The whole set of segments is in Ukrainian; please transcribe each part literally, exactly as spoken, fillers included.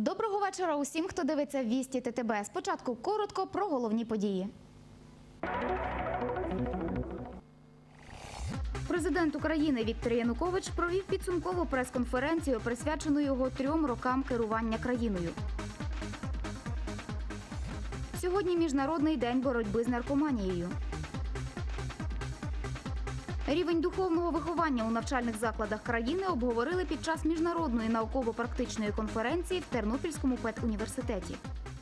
Доброго вечора усім, хто дивиться «Вісті ТТБ». Спочатку коротко про головні події. Президент України Віктор Янукович провів підсумкову прес-конференцію, присвячену його трьом рокам керування країною. Сьогодні Міжнародний день боротьби з наркоманією. Рівень духовного виховання у навчальних закладах країни обговорили під час міжнародної науково-практичної конференції в Тернопільському педуніверситеті.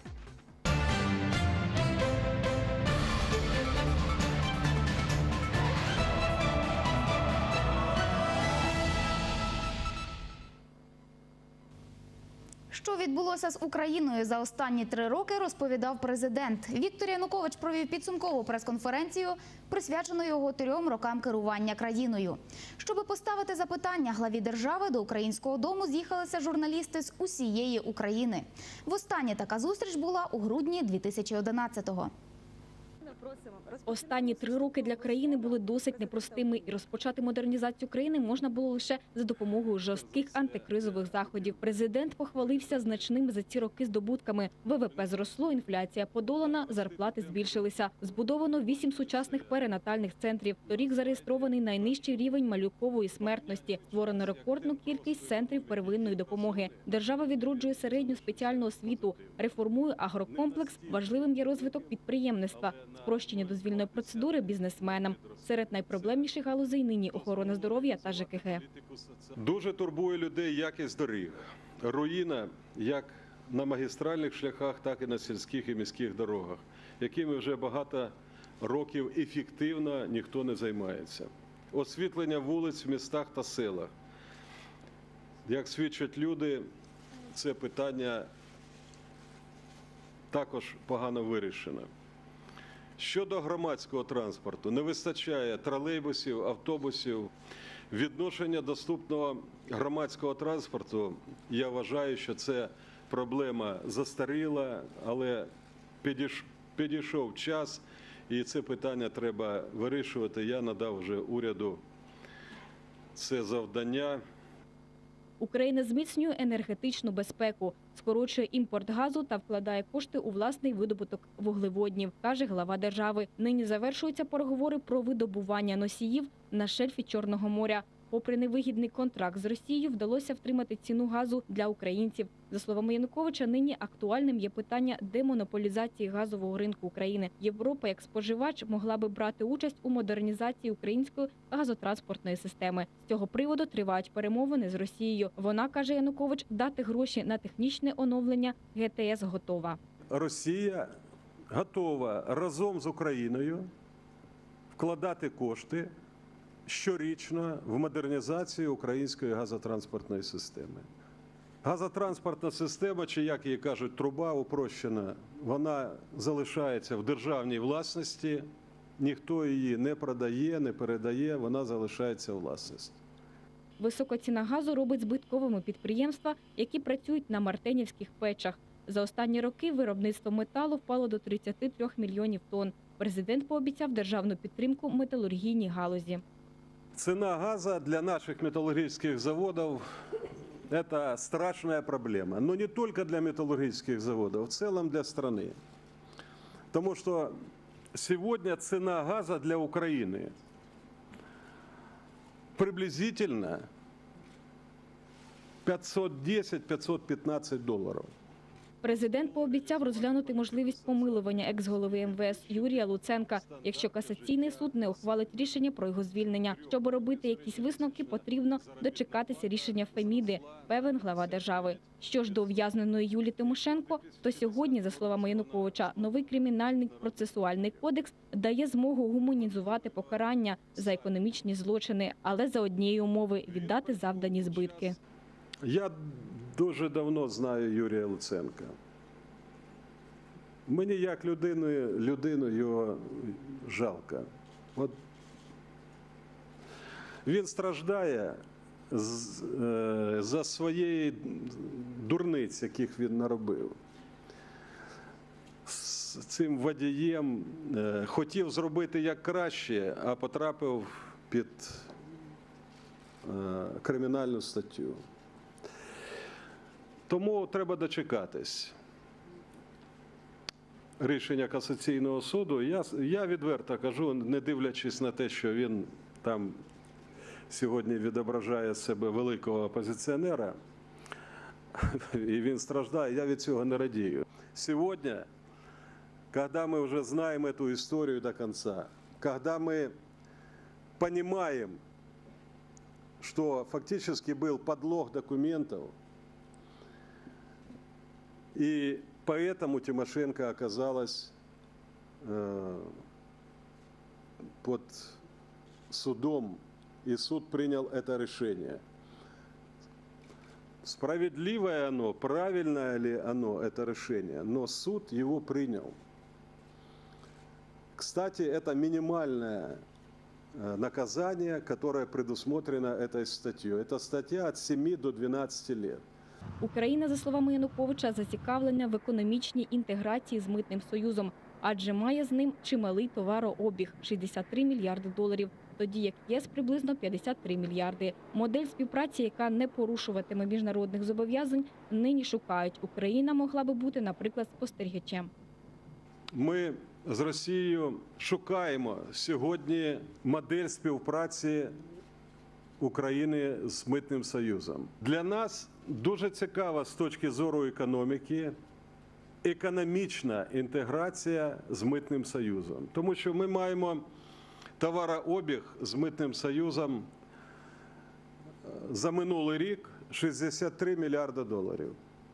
Що відбулося з Україною за останні три роки, розповідав президент. Віктор Янукович провів підсумкову прес-конференцію, присвячену його трьом рокам керування країною. Щоби поставити запитання главі держави, до Українського дому з'їхалися журналісти з усієї України. Востаннє така зустріч була у грудні дві тисячі одинадцятого. Останні три роки для країни були досить непростими, і розпочати модернізацію країни можна було лише за допомогою жорстких антикризових заходів. Президент похвалився значними за ці роки здобутками. ВВП зросло, інфляція подолана, зарплати збільшилися. Збудовано вісім сучасних перинатальних центрів. Торік зареєстрований найнижчий рівень малюкової смертності. Створено рекордну кількість центрів первинної допомоги. Держава відроджує середню спеціальну освіту, реформує агрокомплекс. Важливим є розвиток підприємництва, спрощення дозвільної процедури бізнесменам. Серед найпроблемніших галузей нині охорона здоров'я та ЖКГ. Дуже турбує людей якість доріг. Руїна як на магістральних шляхах, так і на сільських і міських дорогах, якими вже багато років ефективно ніхто не займається. Освітлення вулиць в містах та селах. Як свідчать люди, це питання також погано вирішено. Щодо громадського транспорту, не вистачає тролейбусів, автобусів. Відношення доступного громадського транспорту, я вважаю, що це проблема застаріла, але підійшов час, і це питання треба вирішувати. Я надав вже уряду це завдання. Україна зміцнює енергетичну безпеку, скорочує імпорт газу та вкладає кошти у власний видобуток вуглеводнів, каже глава держави. Нині завершуються переговори про видобування носіїв на шельфі Чорного моря. Попри невигідний контракт з Росією, вдалося втримати ціну газу для українців. За словами Януковича, нині актуальним є питання демонополізації газового ринку України. Європа, як споживач, могла би брати участь у модернізації української газотранспортної системи. З цього приводу тривають перемовини з Росією. Вона, каже Янукович, дати гроші на технічне оновлення ГТС готова. Росія готова разом з Україною вкладати кошти щорічно в модернізацію української газотранспортної системи. Газотранспортна система, чи як її кажуть, труба упрощена, вона залишається в державній власності, ніхто її не продає, не передає, вона залишається у власності. Висока ціна газу робить збитковими підприємства, які працюють на мартенівських печах. За останні роки виробництво металу впало до тридцяти трьох мільйонів тонн. Президент пообіцяв державну підтримку металургійній галузі. Ціна газу для наших металлургических заводов – это страшная проблема. Но не только для металлургических заводов, в целом для страны. Потому что сегодня цена газа для Украины приблизительно пятьсот десять — пятьсот пятнадцать долларов. Президент пообіцяв розглянути можливість помилування екс-голови ем ве ес Юрія Луценка, якщо касаційний суд не ухвалить рішення про його звільнення. Щоб робити якісь висновки, потрібно дочекатися рішення Феміди, певен глава держави. Що ж до ув'язненої Юлії Тимошенко, то сьогодні, за словами Януковича, новий кримінальний процесуальний кодекс дає змогу гуманізувати покарання за економічні злочини, але за однієї умови – віддати завдані збитки. Я дуже давно знаю Юрія Луценка. Мені як людину, людину його жалко. От він страждає за своєї дурниць, яких він наробив. З цим водієм хотів зробити як краще, а потрапив під кримінальну статтю. Тому треба дочекатись рішення Касаційного суду. Я, я відверто кажу, не дивлячись на те, що він там сьогодні відображає себе великого опозиціонера, і він страждає, я від цього не радію. Сьогодні, когда мы уже знаем эту историю до конца, когда мы понимаем, что фактически был подлог документов, и поэтому Тимошенко оказалась э, под судом, и суд принял это решение. Справедливое оно, правильное ли оно, это решение, но суд его принял. Кстати, это минимальное наказание, которое предусмотрено этой статьей. Это статья от семи до двенадцати лет. Україна, за словами Януковича, зацікавлена в економічній інтеграції з Митним Союзом, адже має з ним чималий товарообіг – шістдесят три мільярди доларів, тоді як ЄС приблизно п'ятдесят три мільярди. Модель співпраці, яка не порушуватиме міжнародних зобов'язань, нині шукають. Україна могла би бути, наприклад, спостерігачем. Ми з Росією шукаємо сьогодні модель співпраці України з Митним Союзом. Для нас дуже цікава з точки зору економіки економічна інтеграція з Митним Союзом. Тому що ми маємо товарообіг з Митним Союзом за минулий рік шістдесят три мільярди доларів.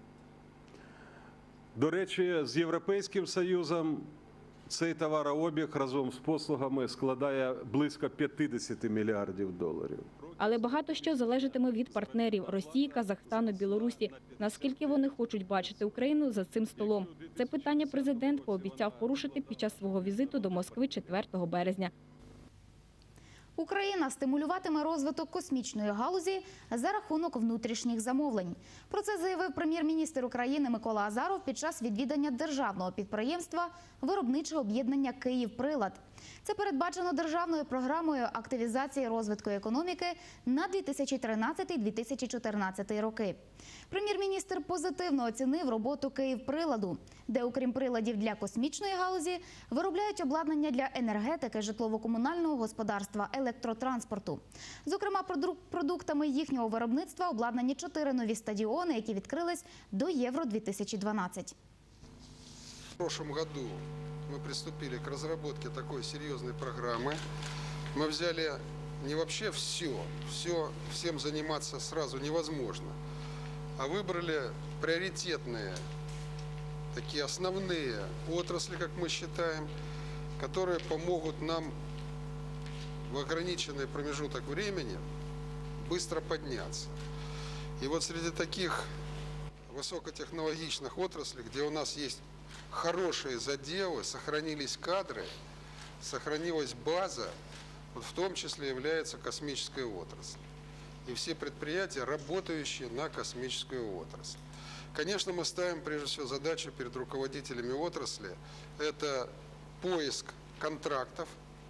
До речі, з Європейським Союзом цей товарообіг разом з послугами складає близько п'ятдесят мільярдів доларів. Але багато що залежатиме від партнерів – Росії, Казахстану, Білорусі. Наскільки вони хочуть бачити Україну за цим столом? Це питання президент пообіцяв порушити під час свого візиту до Москви четвертого березня. Україна стимулюватиме розвиток космічної галузі за рахунок внутрішніх замовлень. Про це заявив прем'єр-міністр України Микола Азаров під час відвідання державного підприємства «Виробниче об'єднання «Київприлад». Це передбачено державною програмою активізації розвитку економіки на дві тисячі тринадцятий - дві тисячі чотирнадцятий роки. Прем'єр-міністр позитивно оцінив роботу «Київприладу», де, окрім приладів для космічної галузі, виробляють обладнання для енергетики, житлово-комунального господарства, електротранспорту. Зокрема, продуктами їхнього виробництва обладнані чотири нові стадіони, які відкрились до Євро дві тисячі дванадцять. В прошлом году мы приступили к разработке такой серьезной программы. Мы взяли не вообще все, все, всем заниматься сразу невозможно, а выбрали приоритетные, такие основные отрасли, как мы считаем, которые помогут нам в ограниченный промежуток времени быстро подняться. И вот среди таких высокотехнологичных отраслей, где у нас есть хорошие заделы, сохранились кадры, сохранилась база, вот в том числе является космическая отрасль. И все предприятия, работающие на космическую отрасль. Конечно, мы ставим прежде всего задачу перед руководителями отрасли. Это поиск контрактов,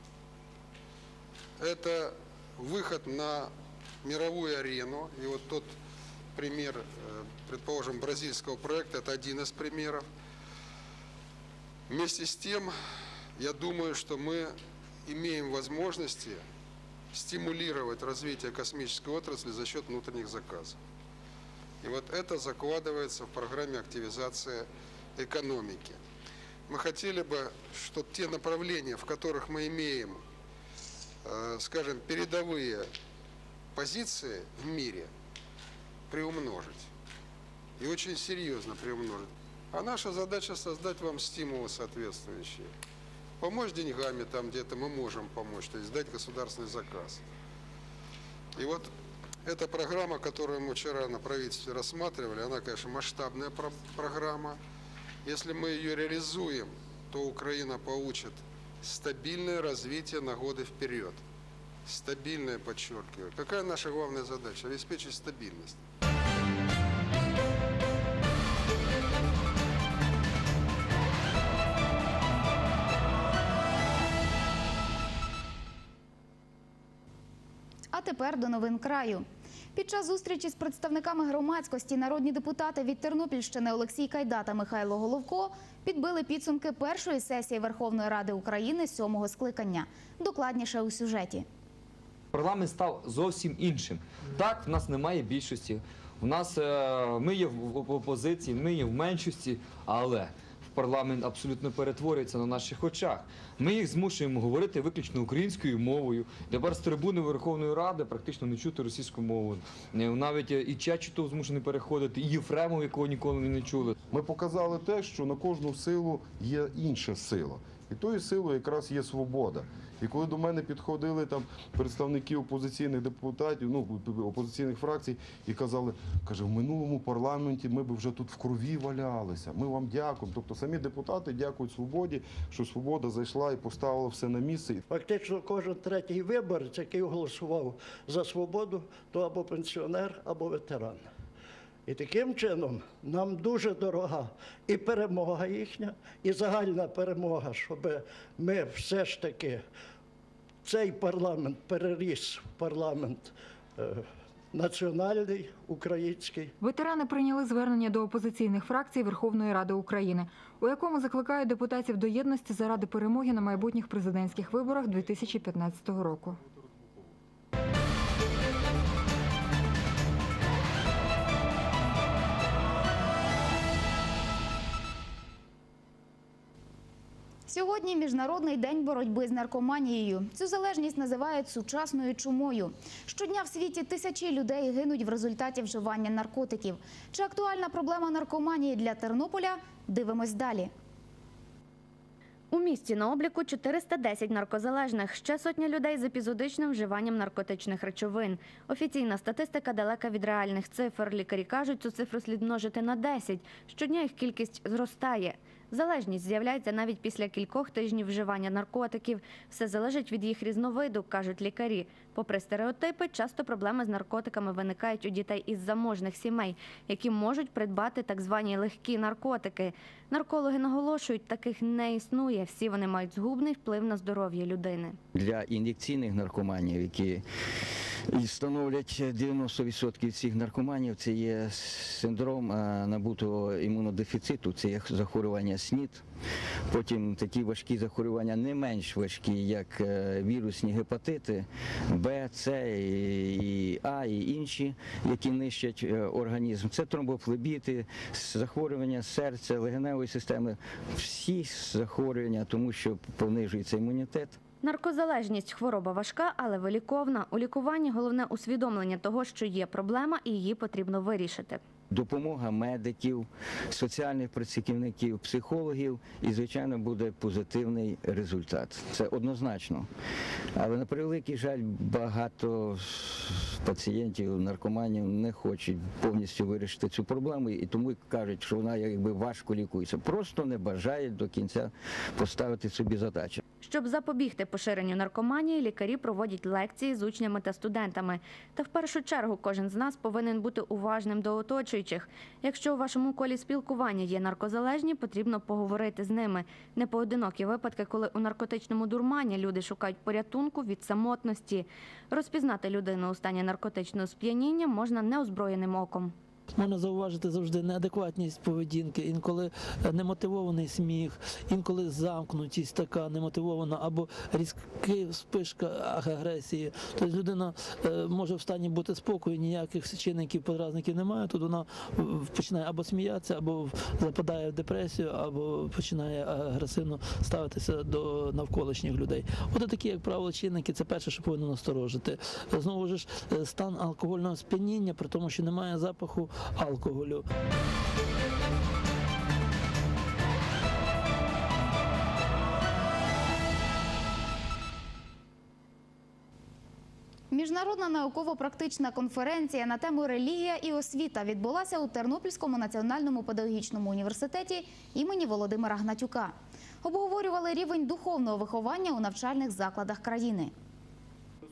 это выход на мировую арену. И вот тот пример, предположим, бразильского проекта, это один из примеров. Вместе с тем, я думаю, что мы имеем возможности стимулировать развитие космической отрасли за счет внутренних заказов. И вот это закладывается в программе активизации экономики. Мы хотели бы, чтобы те направления, в которых мы имеем, скажем, передовые позиции в мире, приумножить. И очень серьезно приумножить. А наша задача создать вам стимулы соответствующие. Помочь деньгами там, где-то мы можем помочь, то есть дать государственный заказ. И вот эта программа, которую мы вчера на правительстве рассматривали, она, конечно, масштабная про- программа. Если мы ее реализуем, то Украина получит стабильное развитие на годы вперед. Стабильное, подчеркиваю. Какая наша главная задача? Обеспечить стабильность. А тепер до новин краю. Під час зустрічі з представниками громадськості народні депутати від Тернопільщини Олексій Кайда та Михайло Головко підбили підсумки першої сесії Верховної Ради України сьомого скликання. Докладніше у сюжеті. Парламент став зовсім іншим. Так, в нас немає більшості, в нас, е, ми є в опозиції, ми є в меншості, але парламент абсолютно перетворюється на наших очах. Ми їх змушуємо говорити виключно українською мовою. Тепер з трибуни Верховної Ради практично не чути російську мову. Навіть і Чечетов змушений переходити, і Єфремов, якого ніколи не чули. Ми показали те, що на кожну силу є інша сила. І тою силою якраз є свобода. І коли до мене підходили там представники опозиційних депутатів, ну, опозиційних фракцій, і казали, каже, в минулому парламенті ми б вже тут в крові валялися, ми вам дякуємо. Тобто самі депутати дякують свободі, що свобода зайшла і поставила все на місце. Фактично кожен третій виборець, який голосував за свободу, то або пенсіонер, або ветеран. І таким чином нам дуже дорога і перемога їхня, і загальна перемога, щоб ми все ж таки цей парламент переріс в парламент е, національний, український. Ветерани прийняли звернення до опозиційних фракцій Верховної Ради України, у якому закликають депутатів до єдності заради перемоги на майбутніх президентських виборах дві тисячі п'ятнадцятого року. Сьогодні Міжнародний день боротьби з наркоманією. Цю залежність називають сучасною чумою. Щодня в світі тисячі людей гинуть в результаті вживання наркотиків. Чи актуальна проблема наркоманії для Тернополя? Дивимось далі. У місті на обліку чотириста десять наркозалежних, ще сотня людей з епізодичним вживанням наркотичних речовин. Офіційна статистика далека від реальних цифр. Лікарі кажуть, цю цифру слід множити на десять. Щодня їх кількість зростає. Залежність з'являється навіть після кількох тижнів вживання наркотиків. Все залежить від їх різновиду, кажуть лікарі. Попри стереотипи, часто проблеми з наркотиками виникають у дітей із заможних сімей, які можуть придбати так звані легкі наркотики. Наркологи наголошують, таких не існує. Всі вони мають згубний вплив на здоров'я людини. Для ін'єкційних наркоманів, які і становлять дев'яносто відсотків всіх наркоманів, це є синдром набутого імунодефіциту, це є захворювання СНІД. Потім такі важкі захворювання не менш важкі, як вірусні гепатити Б, С, і А і інші, які нищать організм. Це тромбофлебіти, захворювання серця, легеневої системи, всі захворювання, тому що понижується імунітет. Наркозалежність – хвороба важка, але виліковна. У лікуванні головне усвідомлення того, що є проблема і її потрібно вирішити. Допомога медиків, соціальних працівників, психологів і, звичайно, буде позитивний результат. Це однозначно. Але, на превеликий жаль, багато пацієнтів, наркоманів не хочуть повністю вирішити цю проблему і тому кажуть, що вона якби важко лікується. Просто не бажають до кінця поставити собі задачу. Щоб запобігти поширенню наркоманії, лікарі проводять лекції з учнями та студентами. Та в першу чергу кожен з нас повинен бути уважним до оточуючих. Якщо у вашому колі спілкування є наркозалежні, потрібно поговорити з ними. Непоодинокі випадки, коли у наркотичному дурмані люди шукають порятунку від самотності. Розпізнати людину у стані наркотичного сп'яніння можна неозброєним оком. Можна зауважити завжди неадекватність поведінки, інколи немотивований сміх, інколи замкнутість така немотивована або різкий спишка агресії. Тобто людина може в стані бути спокою, ніяких чинників, подразників немає, тут вона починає або сміятися, або западає в депресію, або починає агресивно ставитися до навколишніх людей. От такі, як правило, чинники – це перше, що повинно насторожити. Знову ж стан алкогольного сп'яніння, при тому, що немає запаху алкоголю. Міжнародна науково-практична конференція на тему «Релігія і освіта» відбулася у Тернопільському національному педагогічному університеті імені Володимира Гнатюка. Обговорювали рівень духовного виховання у навчальних закладах країни.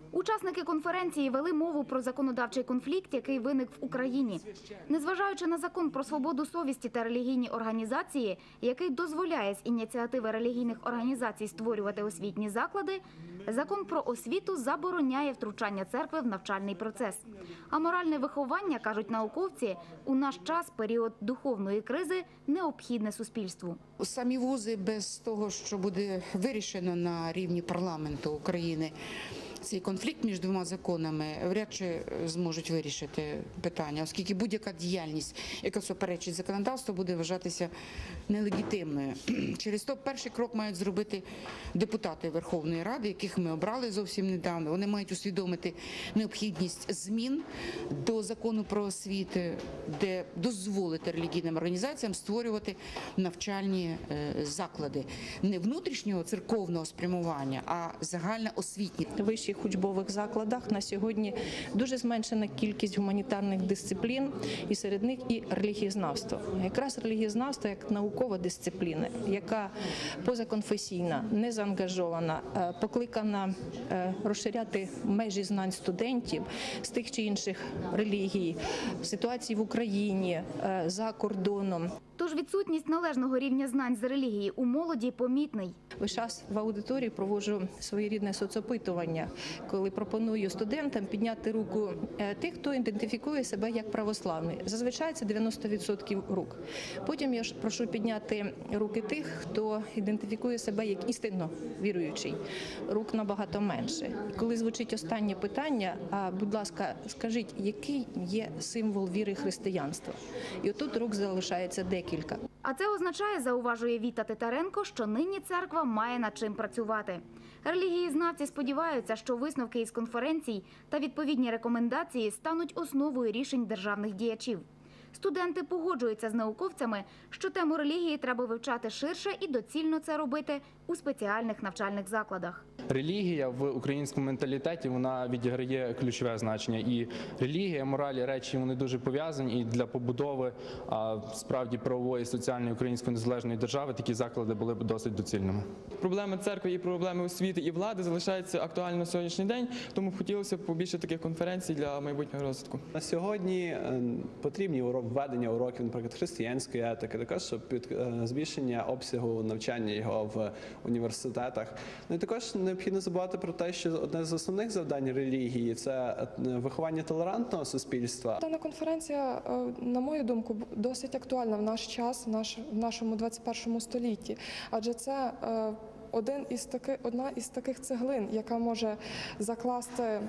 Учасники конференції вели мову про законодавчий конфлікт, який виник в Україні. Незважаючи на закон про свободу совісті та релігійні організації, який дозволяє з ініціативи релігійних організацій створювати освітні заклади, закон про освіту забороняє втручання церкви в навчальний процес. А моральне виховання, кажуть науковці, у наш час, період духовної кризи, необхідне суспільству. Самі вузи без того, що буде вирішено на рівні парламенту України, цей конфлікт між двома законами вряд чи зможуть вирішити питання, оскільки будь-яка діяльність, яка суперечить законодавству, буде вважатися нелегітимною. Через то перший крок мають зробити депутати Верховної Ради, яких ми обрали зовсім недавно. Вони мають усвідомити необхідність змін до закону про освіту, де дозволити релігійним організаціям створювати навчальні заклади не внутрішнього церковного спрямування, а загальноосвітні. В вищих учбових закладах на сьогодні дуже зменшена кількість гуманітарних дисциплін, і серед них і релігієзнавство. Якраз релігієзнавство як наукова дисципліна, яка позаконфесійна, не заангажована, покликана розширяти межі знань студентів з тих чи інших релігій, ситуації в Україні, за кордоном. Тож відсутність належного рівня знань з релігії у молоді помітний. Весь час в аудиторії проводжу своєрідне соцопитування, коли пропоную студентам підняти руку тих, хто ідентифікує себе як православний. Зазвичай це дев'яносто відсотків рук. Потім я прошу підняти руки тих, хто ідентифікує себе як істинно віруючий. Рук набагато менше. Коли звучить останнє питання, а, будь ласка, скажіть, який є символ віри християнства? І отут рук залишається декілька. А це означає, зауважує Віта Титаренко, що нині церква має над чим працювати. Релігієзнавці сподіваються, що висновки із конференцій та відповідні рекомендації стануть основою рішень державних діячів. Студенти погоджуються з науковцями, що тему релігії треба вивчати ширше і доцільно це робити у спеціальних навчальних закладах. Релігія в українському менталітеті, вона відіграє ключове значення. І релігія, мораль, речі, вони дуже пов'язані. І для побудови а, справді правової, соціальної української незалежної держави такі заклади були б досить доцільними. Проблеми церкви і проблеми освіти і влади залишаються актуальними на сьогоднішній день, тому б хотілося б побільше таких конференцій для майбутнього розвитку. На сьогодні потрібні введення уроків, наприклад, християнської етики, також щоб під збільшення обсягу навчання його в університетах. Ну і також необхідно забувати про те, що одне з основних завдань релігії – це виховання толерантного суспільства. Дана конференція, на мою думку, досить актуальна в наш час, в, наш, в нашому двадцять першому столітті, адже це один із таки, одна із таких цеглин, яка може закласти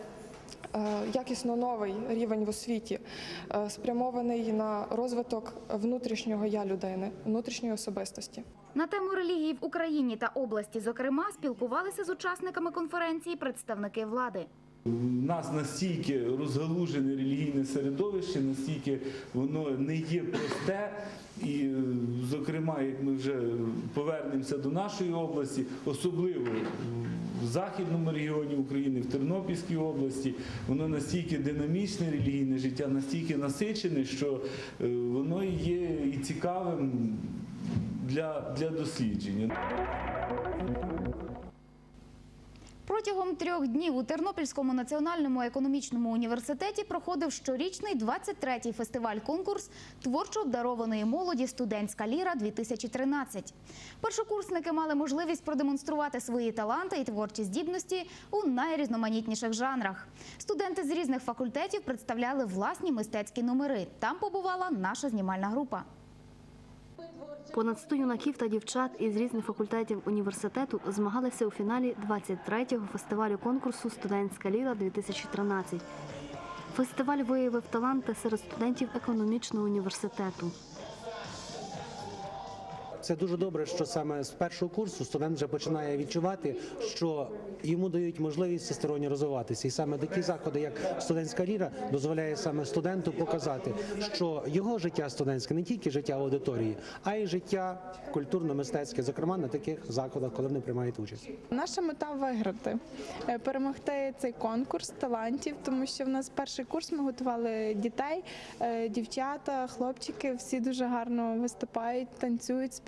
якісно новий рівень в освіті, спрямований на розвиток внутрішнього «я» людини, внутрішньої особистості. На тему релігії в Україні та області, зокрема, спілкувалися з учасниками конференції представники влади. У нас настільки розгалужене релігійне середовище, настільки воно не є просте. І, зокрема, як ми вже повернемося до нашої області, особливо в західному регіоні України, в Тернопільській області, воно настільки динамічне релігійне життя, настільки насичене, що воно є і цікавим для, для дослідження. Протягом трьох днів у Тернопільському національному економічному університеті проходив щорічний двадцять третій фестиваль-конкурс творчо обдарованої молоді «Студентська ліра-дві тисячі тринадцять». Першокурсники мали можливість продемонструвати свої таланти і творчі здібності у найрізноманітніших жанрах. Студенти з різних факультетів представляли власні мистецькі номери. Там побувала наша знімальна група. Понад сто юнаків та дівчат із різних факультетів університету змагалися у фіналі двадцять третього фестивалю конкурсу «Студентська ліра-дві тисячі тринадцять». Фестиваль виявив таланти серед студентів економічного університету. Це дуже добре, що саме з першого курсу студент вже починає відчувати, що йому дають можливість всесторонньо розвиватися. І саме такі заходи, як «Студентська ліра», дозволяє саме студенту показати, що його життя студентське не тільки життя в аудиторії, а й життя культурно-мистецьке, зокрема на таких заходах, коли вони приймають участь. Наша мета – виграти, перемогти цей конкурс талантів, тому що в нас перший курс, ми готували дітей, дівчата, хлопчики, всі дуже гарно виступають, танцюють, співають.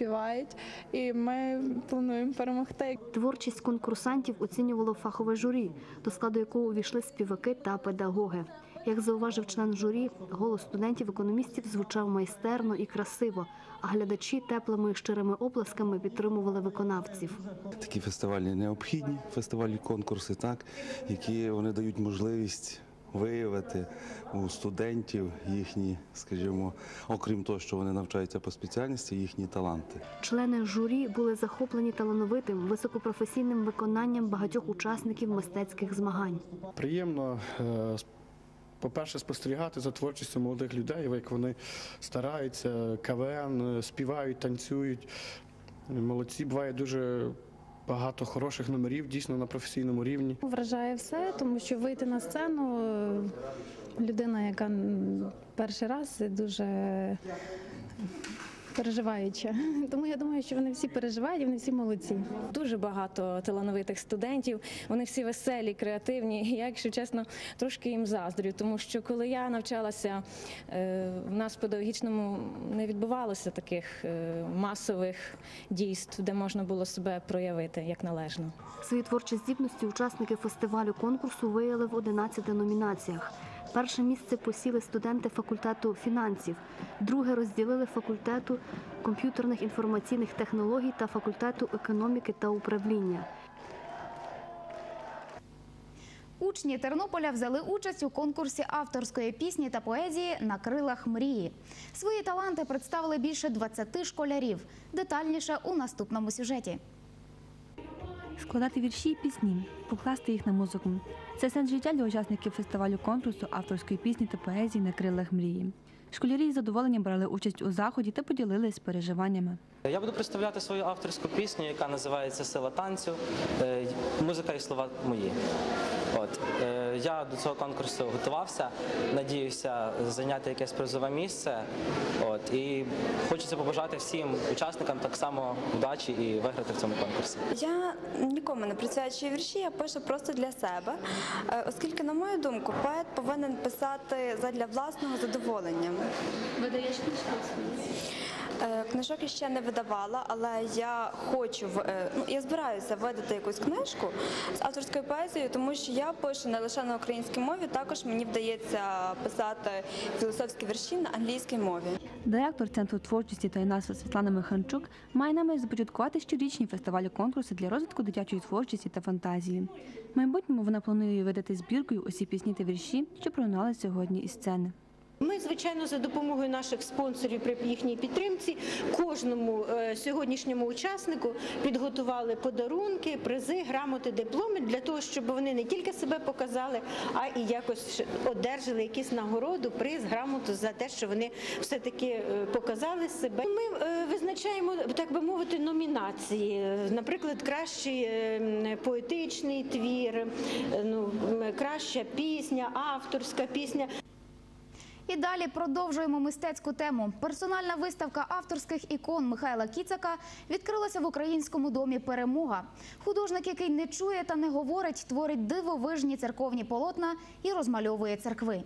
співають, і ми плануємо перемогти. Творчість конкурсантів оцінювало фахове журі, до складу якого увійшли співаки та педагоги. Як зауважив член журі, голос студентів-економістів звучав майстерно і красиво, а глядачі теплими і щирими оплесками підтримували виконавців. Такі фестивалі необхідні, фестивалі, конкурси, так, які вони дають можливість виявити у студентів їхні, скажімо, окрім того, що вони навчаються по спеціальності, їхні таланти. Члени журі були захоплені талановитим, високопрофесійним виконанням багатьох учасників мистецьких змагань. Приємно, по-перше, спостерігати за творчістю молодих людей, як вони стараються, КВН, співають, танцюють. Молодці, буває дуже багато хороших номерів, дійсно на професійному рівні. Вражає все, тому що вийти на сцену, людина, яка перший раз, це дуже переживаюча. Тому я думаю, що вони всі переживають і вони всі молодці. Дуже багато талановитих студентів, вони всі веселі, креативні. Я, якщо чесно, трошки їм заздрю, тому що коли я навчалася, в нас в педагогічному не відбувалося таких масових дійств, де можна було себе проявити як належно. Свої творчі здібності учасники фестивалю конкурсу виявили в одинадцяти номінаціях. Перше місце посіли студенти факультету фінансів, друге розділили факультету комп'ютерних інформаційних технологій та факультету економіки та управління. Учні Тернополя взяли участь у конкурсі авторської пісні та поезії «На крилах мрії». Свої таланти представили більше двадцяти школярів. Детальніше у наступному сюжеті. Складати вірші і пісні, покласти їх на музику – це сенс життя для учасників фестивалю конкурсу авторської пісні та поезії «На крилах мрії». Школярі із задоволенням брали участь у заході та поділились переживаннями. Я буду представляти свою авторську пісню, яка називається «Сила танцю», музика і слова мої. От. Я до цього конкурсу готувався, надіюся зайняти якесь призове місце. От. І хочеться побажати всім учасникам так само удачі і виграти в цьому конкурсі. Я нікому не присвячую вірші, я пишу просто для себе, оскільки, на мою думку, поет повинен писати задля власного задоволення. Видаєш книжки? Книжок я ще не видавала, але я хочу, ну, я збираюся видати якусь книжку з авторською поезією, тому що я пишу не лише на українській мові, також мені вдається писати філософські вірші на англійській мові. Директор Центру творчості та юнацтва Світлана Миханчук має намір започаткувати щорічні фестивалі конкурси для розвитку дитячої творчості та фантазії. В майбутньому вона планує видати збіркою усі пісні та вірші, що пролунали сьогодні із сцени. Ми, звичайно, за допомогою наших спонсорів при їхній підтримці кожному сьогоднішньому учаснику підготували подарунки, призи, грамоти, дипломи для того, щоб вони не тільки себе показали, а і якось одержали якісь нагороду, приз, грамоту за те, що вони все-таки показали себе. Ми визначаємо, так би мовити, номінації. Наприклад, кращий поетичний твір, ну, краща пісня, авторська пісня. І далі продовжуємо мистецьку тему. Персональна виставка авторських ікон Михайла Кіцака відкрилася в Українському домі «Перемога». Художник, який не чує та не говорить, творить дивовижні церковні полотна і розмальовує церкви.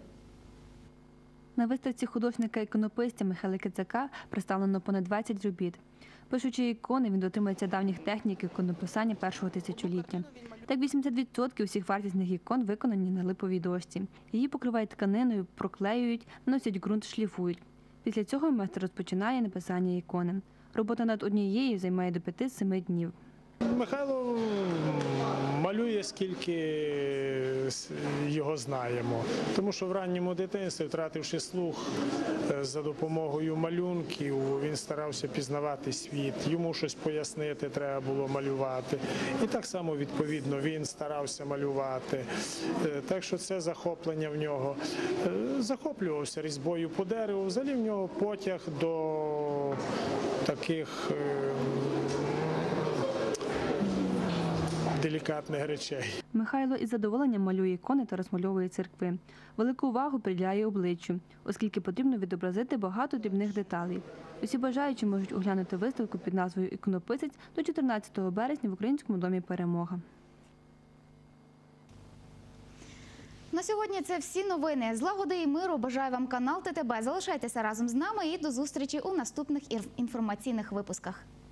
На виставці художника-іконописця Михайла Кіцака представлено понад двадцять робіт. Пишучи ікони, він дотримується давніх технік іконописання першого тисячоліття. Так, вісімдесят відсотків усіх вартісних ікон виконані на липовій дошці. Її покривають тканиною, проклеюють, наносять ґрунт, шліфують. Після цього майстер розпочинає написання ікони. Робота над однією займає до п'яти-семи днів. Михайло малює, скільки його знаємо, тому що в ранньому дитинстві, втративши слух за допомогою малюнків, він старався пізнавати світ, йому щось пояснити треба було малювати. І так само, відповідно, він старався малювати. Так що це захоплення в нього. Захоплювався різьбою по дереву, взагалі в нього потяг до таких делікатних речей. Михайло із задоволенням малює ікони та розмальовує церкви. Велику увагу приділяє обличчю, оскільки потрібно відобразити багато дрібних деталей. Усі бажаючі можуть оглянути виставку під назвою «Іконописець» до чотирнадцятого березня в Українському домі «Перемога». на сьогодні це всі новини. Злагоди і миру бажаю вам канал Т Т Б. Залишайтеся разом з нами і до зустрічі у наступних інформаційних випусках.